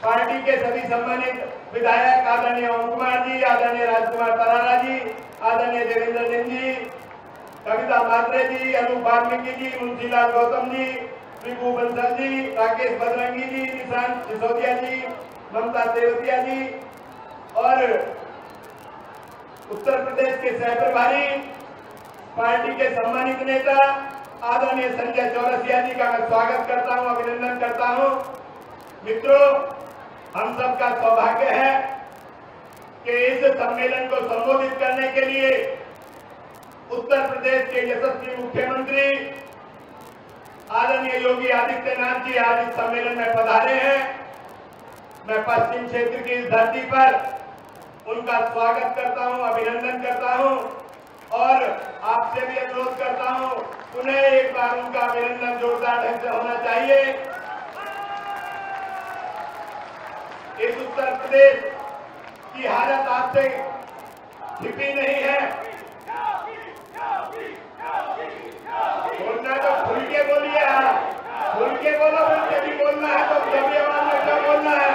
Party के सभी सम्मानित विधायक आदरणीय ओम कुमार जी, आदरणीय राजकुमार तरारा जी, आदरणीय देवेंद्र सिंह जी, कविता मात्रे जी, अनूप वाल्मीकि जी, मुंशीलाल गौतम जी, विभू बंसल जी, राकेश बजरंगी जी, निशांत सिसोदिया जी, ममता तेवतिया जी और उत्तर प्रदेश के सह प्रभारी पार्टी के सम्मानित नेता आदरणीय संजय चौरसिया जी का मैं स्वागत करता हूं, अभिनंदन करता हूं। मित्रों, हम सबका सौभाग्य है कि इस सम्मेलन को संबोधित करने के लिए उत्तर प्रदेश के यशस्वी मुख्यमंत्री आदरणीय योगी आदित्यनाथ जी आज इस सम्मेलन में पधारे हैं। मैं पश्चिम क्षेत्र की इस धरती पर उनका स्वागत करता हूं, अभिनंदन करता हूं और आपसे भी अनुरोध करता हूं, उन्हें एक बार उनका अभिनंदन जोरदार ढंग से होना चाहिए। इस उत्तर प्रदेश की हालत आपसे छिपी नहीं है। बोलना तो खुल के बोलिए, खुल के बोलो, खुल के भी बोलना है तो सभी आवाज में क्या बोलना है।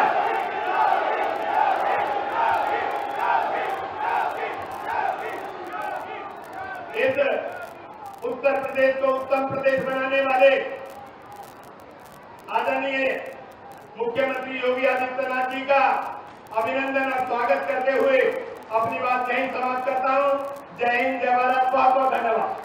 इस उत्तर प्रदेश को उत्तम प्रदेश बनाने वाले आदरणीय मुख्यमंत्री योगी आदित्यनाथ जी का अभिनंदन और स्वागत करते हुए अपनी बात यहीं समाप्त करता हूं। जय हिंद, जय भारत, बहुत बहुत धन्यवाद।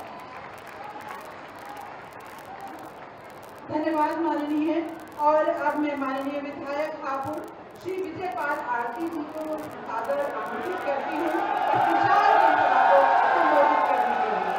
धन्यवाद माननीय। और अब मैं माननीय विधायक हापुड़ श्री विजयपाल आरती जी को सादर आमंत्रित करती हूँ इस विशाल जनसभा को संबोधित करने के लिए।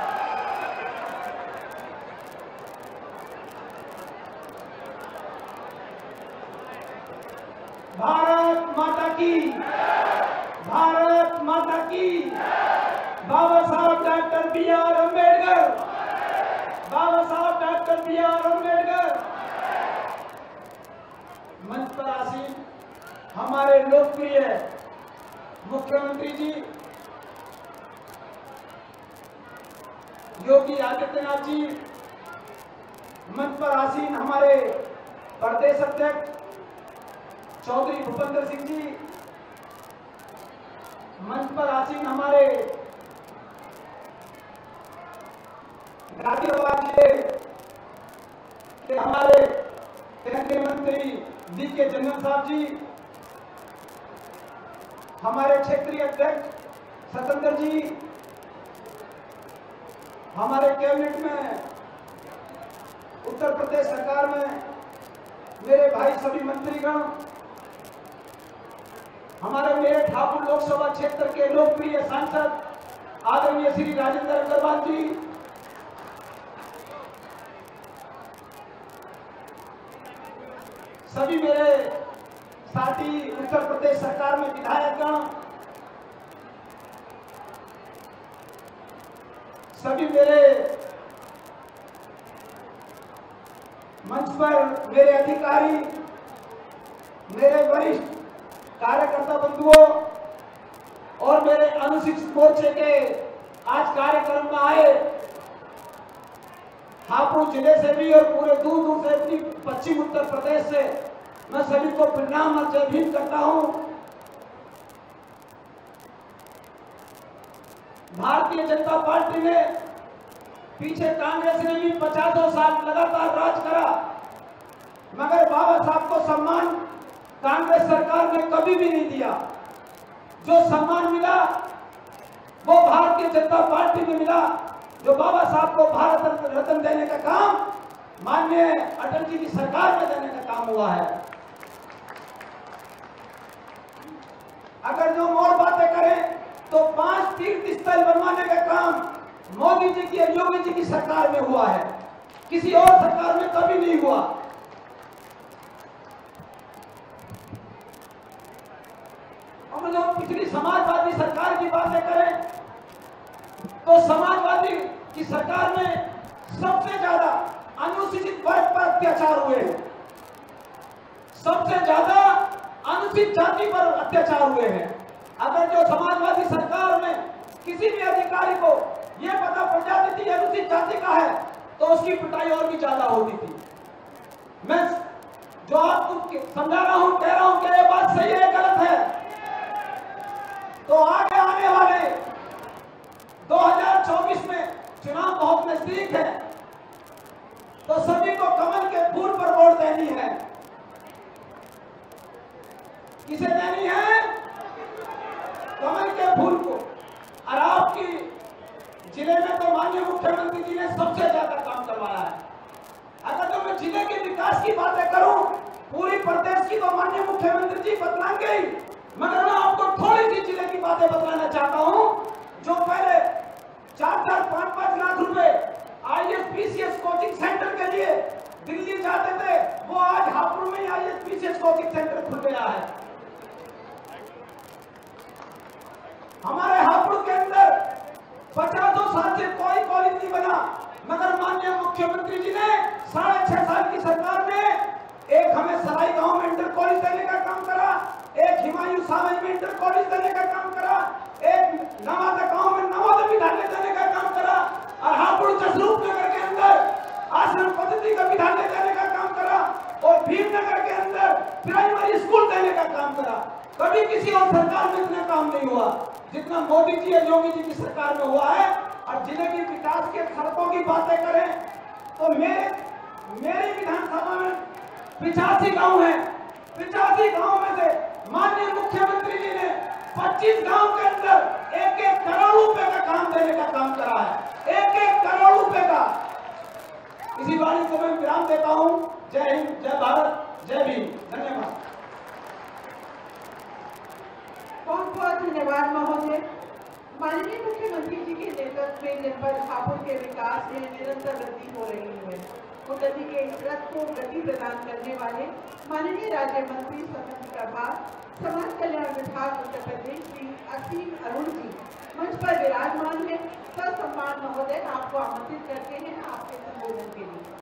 भारत माता की, भारत माता की, बाबा साहब डॉक्टर बी.आर. अम्बेडकर, बाबा साहब डॉक्टर बी.आर. अम्बेडकर। मंच पर आसीन हमारे लोकप्रिय मुख्यमंत्री जी योगी आदित्यनाथ जी, मंच पर आसीन हमारे प्रदेश अध्यक्ष चौधरी भूपेंद्र सिंह जी, मंच पर आसीन हमारे गाजियाबाद जिले के हमारे केंद्रीय मंत्री डी.के. जंगल साहब जी, हमारे क्षेत्रीय अध्यक्ष सतेंद्र जी, हमारे कैबिनेट में उत्तर प्रदेश सरकार में मेरे भाई सभी मंत्रीगण, हमारे मेरठ हापुड़ लोकसभा क्षेत्र के लोकप्रिय सांसद आदरणीय श्री राजेंद्र अग्रवाल जी, सभी मेरे साथी उत्तर प्रदेश सरकार में विधायकगण, सभी मेरे मंच पर मेरे अधिकारी, मेरे वरिष्ठ कार्यकर्ता बंधुओं और मेरे अनुसूचित मोर्चे के आज कार्यक्रम में आए हापुड़ जिले से भी और पूरे दूर दूर से अपनी पश्चिम उत्तर प्रदेश से मैं सभी को प्रणाम और जय भीम करता हूं। भारतीय जनता पार्टी ने पीछे कांग्रेस ने भी 50 साल लगातार राज करा, मगर बाबा साहब को सम्मान कांग्रेस सरकार ने कभी भी नहीं दिया। जो सम्मान मिला वो भारतीय जनता पार्टी में मिला। जो बाबा साहब को भारत रत्न देने का काम माननीय अटल जी की सरकार में देने का काम हुआ है। अगर जो और बातें करें तो 5 तीर्थ स्थल बनवाने का काम मोदी जी की और योगी जी की सरकार में हुआ है, किसी और सरकार में कभी नहीं हुआ। और जो पिछली समाजवादी सरकार की बातें करें तो समाजवादी की सरकार में सबसे ज्यादा अनुसूचित वर्ग पर अत्याचार हुए, सबसे ज्यादा अनुसूचित जाति पर अत्याचार हुए हैं। अगर जो समाजवादी सरकार में किसी भी अधिकारी को यह पता पड़ जाती थी अनुसूचित जाति का है तो उसकी पिटाई और भी ज्यादा होती थी। मैं जो आपको समझा रहा हूं, कह रहा हूं कि नजदीक है तो सभी को कमल के फूल पर वोट देनी है। किसे देनी है? कमल के फूल को। और आपकी जिले में तो माननीय मुख्यमंत्री जी ने सबसे ज्यादा काम करवाया है। अगर तो मैं जिले के विकास की बातें करूं, पूरी प्रदेश की तो माननीय मुख्यमंत्री जी बतलाएंगे ही, मगर मैं आपको थोड़ी सी जिले की बातें बतलाना चाहता हूं। जो पहले 4-4, 5-5 लाख रुपए IAS PCS कोचिंग सेंटर के लिए दिल्ली जाते थे, वो आज हापुड़ में IAS PCS कोचिंग सेंटर खुल गया है। हमारे हापुड़ के अंदर 50 साल से कोई कॉलेज नहीं बना, मगर माननीय मुख्यमंत्री जी ने 6.5 साल की सरकार में एक हमें सराय गांव में इंटर कॉलेज देने का काम करा, एक हिमायू सावज में इंटर कॉलेज देने का काम करा, एक नवादा गांव में नवोदय विद्यालय देने का काम करा, और हापुड़ जसरूप नगर के अंदर आश्रम पद्धति का विद्यालय देने का काम करा, और भीमनगर के अंदर प्राइमरी स्कूल देने का काम करा। कभी किसी और सरकार में इतना काम नहीं हुआ जितना मोदी जी और योगी जी की सरकार में हुआ है। और जिले की विकास के सड़कों की बातें करें तो मेरी विधानसभा में 85 गांव है। 85 गांव में से माननीय मुख्यमंत्री जी ने 25 गांव के अंदर 1-1 करोड़ रुपए का काम देने का काम करा है। 1-1 करोड़ रुपए का। इसी वाणी को मैं विराम देता हूं। जय हिंद, जय भारत, जय भीम। धन्यवाद। बहुत बहुत धन्यवाद महोदय। माननीय मुख्यमंत्री जी के नेतृत्व में जनपद हापुड़ के विकास में निरंतर वृद्धि हो रही है। उन्नति के इस रथ को गति प्रदान करने वाले माननीय राज्य मंत्री संबंध प्रभार समाज कल्याण विभाग उत्तर प्रदेश श्री असीम अरुण जी मंच पर विराजमान है। ससम्मान महोदय आपको आमंत्रित करते हैं आपके संबोधन के लिए।